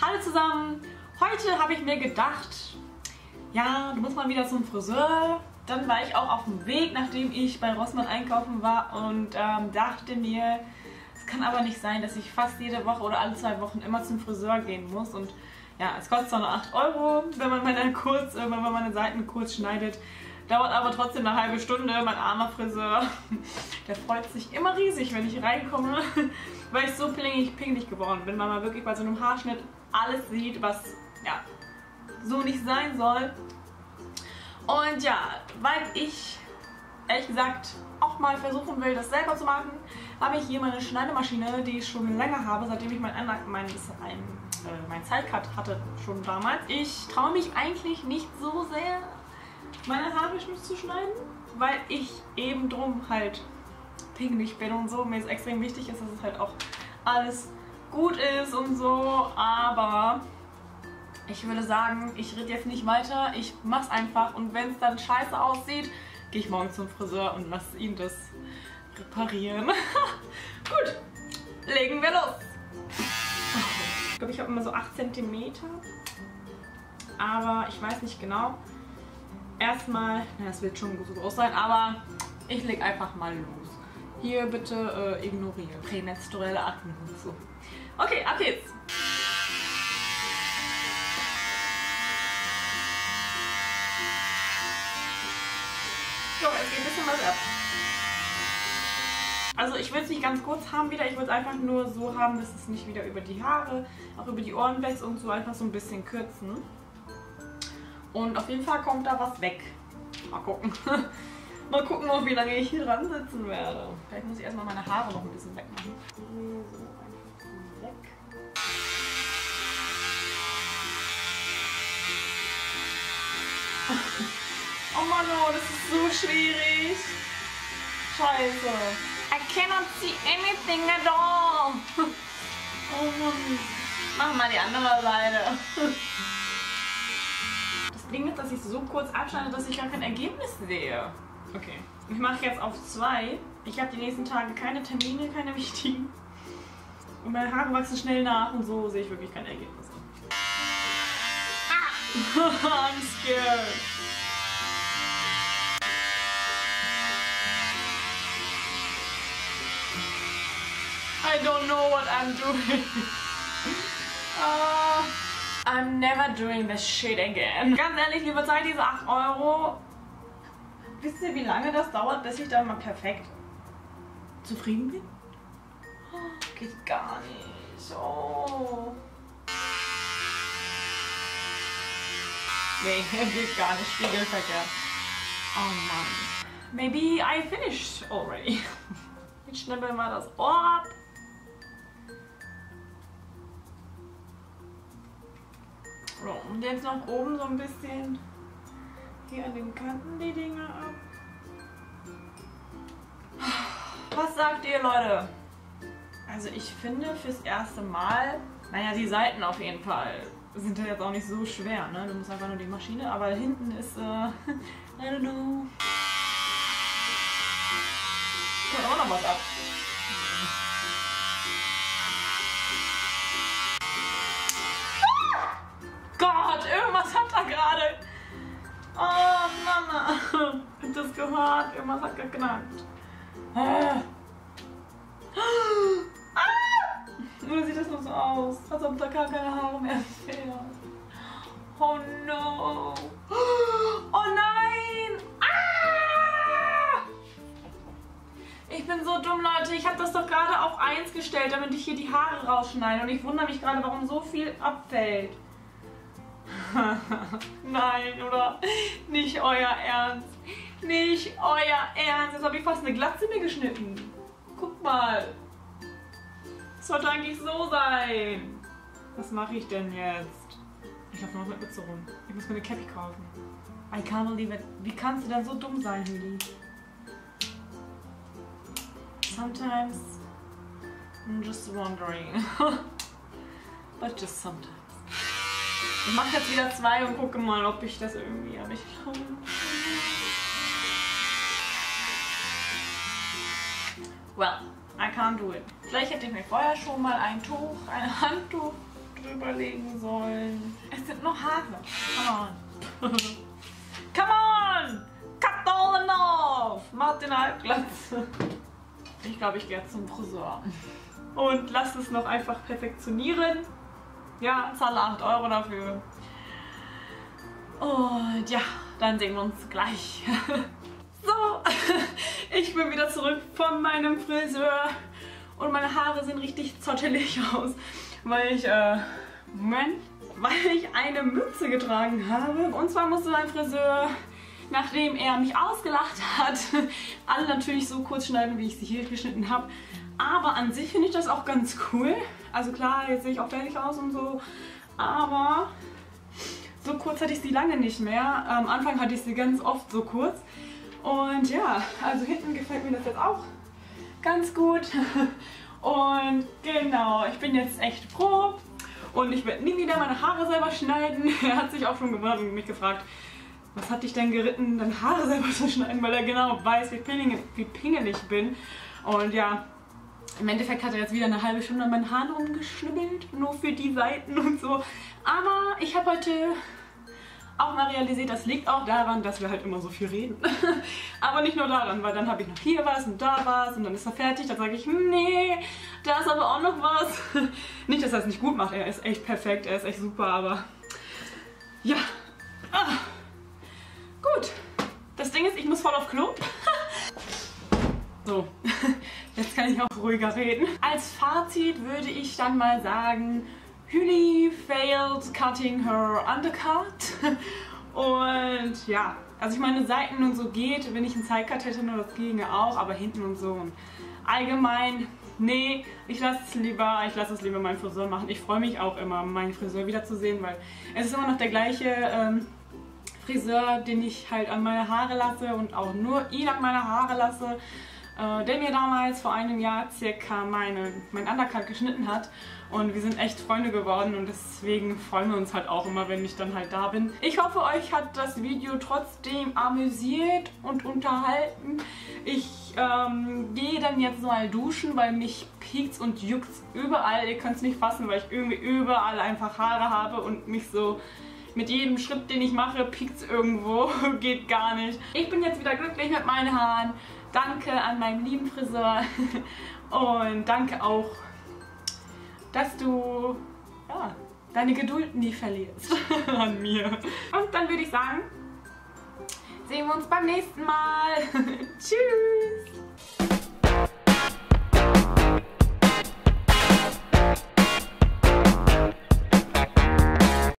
Hallo zusammen! Heute habe ich mir gedacht, ja, du musst mal wieder zum Friseur. Dann war ich auch auf dem Weg, nachdem ich bei Rossmann einkaufen war und dachte mir, es kann aber nicht sein, dass ich fast jede Woche oder alle 2 Wochen immer zum Friseur gehen muss. Und ja, es kostet zwar nur 8 €, wenn man meine Seiten kurz schneidet. Dauert aber trotzdem eine halbe Stunde. Mein armer Friseur, der freut sich immer riesig, wenn ich reinkomme, weil ich so pingelig geworden bin, weil man wirklich bei so einem Haarschnitt alles sieht, was ja so nicht sein soll. Und ja, weil ich ehrlich gesagt auch mal versuchen will, das selber zu machen, habe ich hier meine Schneidemaschine, die ich schon länger habe, seitdem ich mein Sidecut hatte schon damals. Ich traue mich eigentlich nicht so sehr, meine Haare zu schneiden, weil ich eben drum halt pingelig bin und so. Mir ist extrem wichtig, dass es halt auch alles gut ist und so, aber ich würde sagen, ich rede jetzt nicht weiter, ich mach's einfach und wenn es dann scheiße aussieht, gehe ich morgen zum Friseur und lasse ihn das reparieren. Gut, legen wir los. Ich glaube, ich habe immer so 8 cm, aber ich weiß nicht genau. Erstmal, das wird schon so groß sein, aber ich lege einfach mal los. Hier bitte ignorieren. Prämenstruelle Atmung. So. Okay, ab geht's. So, es geht ein bisschen was ab. Also ich will es nicht ganz kurz haben wieder, ich will es einfach nur so haben, dass es nicht wieder über die Haare, auch über die Ohren wächst und so einfach so ein bisschen kürzen. Und auf jeden Fall kommt da was weg. Mal gucken. Mal gucken, noch wie lange ich hier dran sitzen werde. Vielleicht muss ich erstmal meine Haare noch ein bisschen wegmachen. So, einfach so weg. Oh Mann, oh, das ist so schwierig. Scheiße. I cannot see anything at all. Oh Mann. Mach mal die andere Seite. Das Ding ist, dass ich so kurz abschneide, dass ich gar kein Ergebnis sehe. Okay. Ich mache jetzt auf 2. Ich habe die nächsten Tage keine Termine, keine wichtigen. Und meine Haare wachsen schnell nach und so sehe ich wirklich keine Ergebnisse. Ah. I'm scared. I don't know what I'm doing. I'm never doing this shit again. Ganz ehrlich, liebe Zeit, diese 8 €. Wisst ihr, wie lange das dauert, bis ich dann mal perfekt zufrieden bin? Oh, geht gar nicht. Oh. Nee, geht gar nicht. Spiegelverkehrt. Oh Mann. Maybe I finished already. Ich schnippel mal das Ohr ab. So, und jetzt noch oben so ein bisschen hier an den Kanten die Dinge ab. Was sagt ihr, Leute? Also ich finde fürs erste Mal, naja, die Seiten auf jeden Fall sind ja jetzt auch nicht so schwer, ne? Du musst einfach nur die Maschine, aber hinten ist, I don't know. Kommt auch noch was ab. Gott, irgendwas hat da gerade. Oh, Mama. Habt ihr das gehört? Irgendwas hat geknackt. Oder sieht das nur so aus, als ob da gar keine Haare mehr fehlen. Oh no. Oh nein. Ah! Ich bin so dumm, Leute. Ich habe das doch gerade auf 1 gestellt, damit ich hier die Haare rausschneide. Und ich wundere mich gerade, warum so viel abfällt. Nein, oder? Nicht euer Ernst. Nicht euer Ernst. Jetzt habe ich fast eine Glatze mir geschnitten. Guck mal. Das sollte eigentlich so sein. Was mache ich denn jetzt? Ich laufe noch mit Mütze rum. Ich muss mir eine Cappy kaufen. I can't believe it. Wie kannst du denn so dumm sein, Hüli? Sometimes I'm just wondering. But just sometimes. Ich mache jetzt wieder 2 und gucke mal, ob ich das irgendwie habe. Well, I can't do it. Vielleicht hätte ich mir vorher schon mal ein Handtuch drüber legen sollen. Es sind nur Haare. Come on. Come on! Cut all enough! Mach den Halbglatze. Ich glaube, ich gehe jetzt zum Friseur. Und lasse es noch einfach perfektionieren. Ja, zahle 8 € dafür. Und ja, dann sehen wir uns gleich. So, ich bin wieder zurück von meinem Friseur. Und meine Haare sehen richtig zottelig aus, weil ich eine Mütze getragen habe. Und zwar musste mein Friseur, nachdem er mich ausgelacht hat, alle natürlich so kurz schneiden, wie ich sie hier geschnitten habe. Aber an sich finde ich das auch ganz cool. Also klar, jetzt sehe ich auch fertig aus und so, aber so kurz hatte ich sie lange nicht mehr. Am Anfang hatte ich sie ganz oft so kurz. Und ja, also hinten gefällt mir das jetzt auch ganz gut. Und genau, ich bin jetzt echt froh. Und ich werde nie wieder meine Haare selber schneiden. Er hat sich auch schon gewundert und mich gefragt, was hat dich denn geritten, deine Haare selber zu schneiden, weil er genau weiß, wie pingelig ich bin. Und ja, im Endeffekt hat er jetzt wieder eine halbe Stunde an meinen Haaren rumgeschnibbelt, nur für die Seiten und so. Aber ich habe heute auch mal realisiert, das liegt auch daran, dass wir halt immer so viel reden. Aber nicht nur daran, weil dann habe ich noch hier was und da was und dann ist er fertig. Dann sage ich, nee, da ist aber auch noch was. Nicht, dass er es nicht gut macht, er ist echt perfekt, er ist echt super, aber ja. Gut, das Ding ist, ich muss voll auf Klo. So, jetzt kann ich auch ruhiger reden. Als Fazit würde ich dann mal sagen, Hüli failed cutting her undercut. Und ja, also ich meine, Seiten und so geht, wenn ich einen Sidecut hätte, nur das ginge auch, aber hinten und so. Und allgemein, nee, ich lasse es lieber meinen Friseur machen. Ich freue mich auch immer, meinen Friseur wiederzusehen, weil es ist immer noch der gleiche Friseur, den ich halt an meine Haare lasse und auch nur ihn an meine Haare lasse, der mir damals vor einem Jahr circa mein Undercut geschnitten hat. Und wir sind echt Freunde geworden und deswegen freuen wir uns halt auch immer, wenn ich dann halt da bin. Ich hoffe, euch hat das Video trotzdem amüsiert und unterhalten. Ich gehe dann jetzt mal duschen, weil mich piekst und juckt überall. Ihr könnt es nicht fassen, weil ich irgendwie überall einfach Haare habe und mich so mit jedem Schritt, den ich mache, piekt es irgendwo. Geht gar nicht. Ich bin jetzt wieder glücklich mit meinen Haaren. Danke an meinen lieben Friseur und danke auch, dass du deine Geduld nie verlierst an mir. Und dann würde ich sagen, sehen wir uns beim nächsten Mal. Tschüss!